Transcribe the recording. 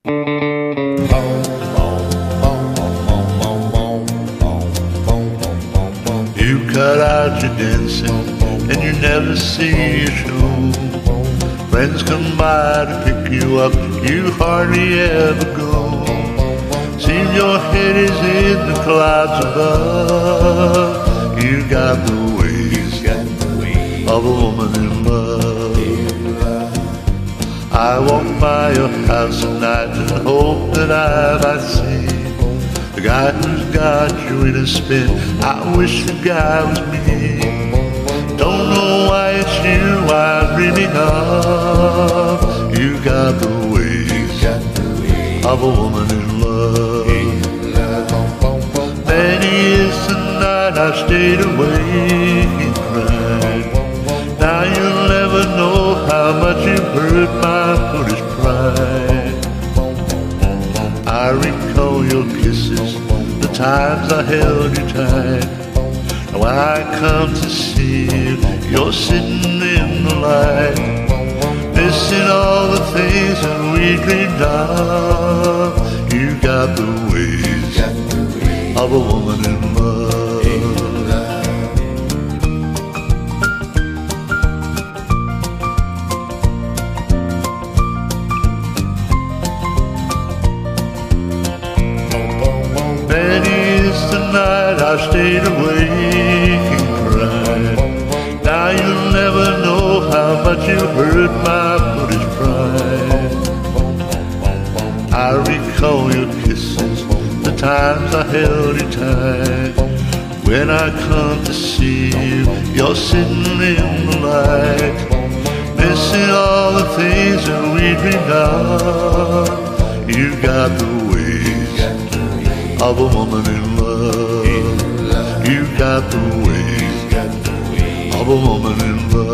You cut out your dancing and you never see a show. Friends come by to pick you up, you hardly ever go. Seems your head is in the clouds above. You got the ways of a woman in love. I walk by your house at night and hope that I might see the guy who's got you in a spin. I wish the guy was me. Don't know why it's you I'm dreaming of. You got the ways of a woman in love. Many years tonight I stayed awake and cried. Now you'll never know how much you hurt my foolish pride. I recall your kisses, the times I held you tight. And when I come to see you, you're sitting in the light, missing all the things that we dreamed of. You got the ways of a woman in love. Many years tonight I stayed awake and cried. Now you'll never know how much you hurt my foolish pride. I recall your kisses, the times I held you tight. When I come to see you, you're sitting in the light, missing all the things that we dreamed of. You got the ways of a woman in love. You got the ways of a woman in love.